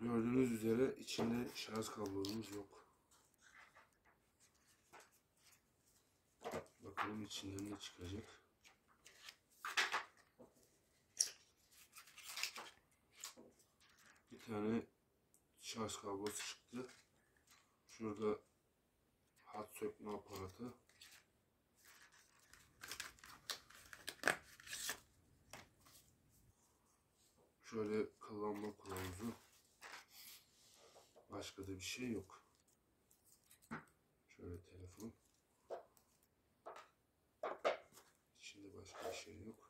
Gördüğünüz üzere içinde şarj kablomuz yok. Bakalım içinden ne çıkacak. Bir tane şarj kablosu çıktı. Şurada hat sökme aparatı. Şöyle kullanma kılavuzu. Başka da bir şey yok. Şöyle telefon. İçinde başka bir şey yok.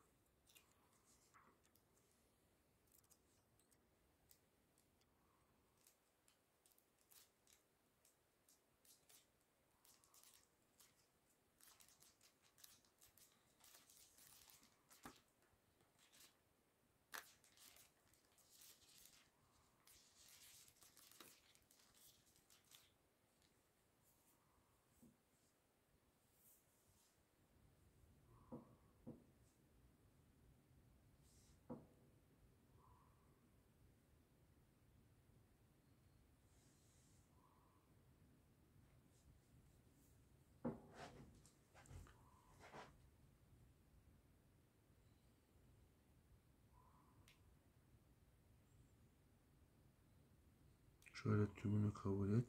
Şöyle tümünü kabul et.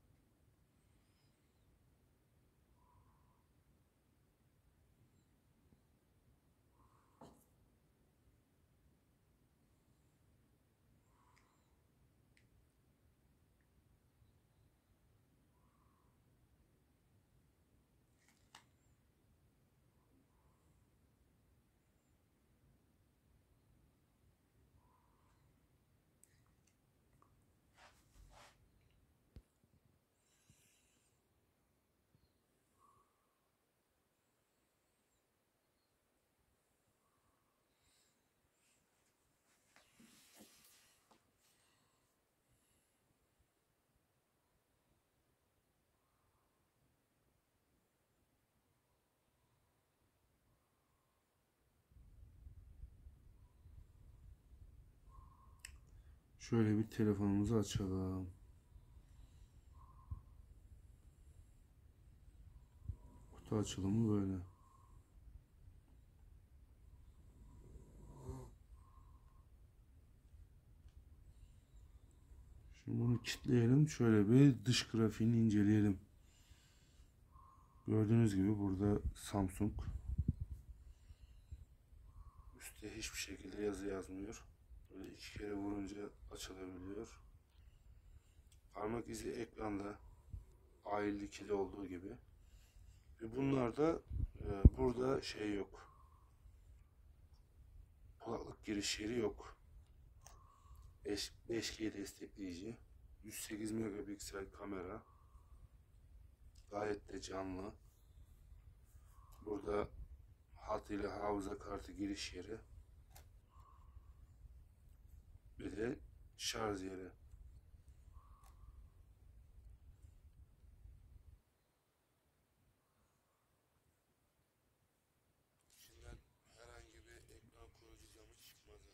Şöyle bir telefonumuzu açalım. Kutu açılımı böyle. Şimdi bunu kilitleyelim. Şöyle bir dış grafiğini inceleyelim. Gördüğünüz gibi burada Samsung. Üstte hiçbir şekilde yazı yazmıyor. Böyle iki kere vurunca açılabiliyor. Parmak izi ekranda A52'de olduğu gibi. Ve bunlarda burada şey yok. Kulaklık giriş yeri yok. 5G destekleyici. 108 megapiksel kamera. Gayet de canlı. Burada hat ile hafıza kartı giriş yeri. Bir de şarj yeri. İçinden herhangi bir ekran koruyucu camı çıkmadı.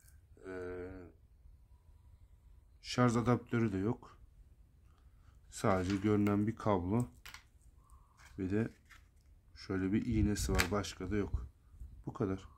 Şarj adaptörü de yok. Sadece görünen bir kablo. Bir de şöyle bir iğnesi var. Başka da yok. Bu kadar.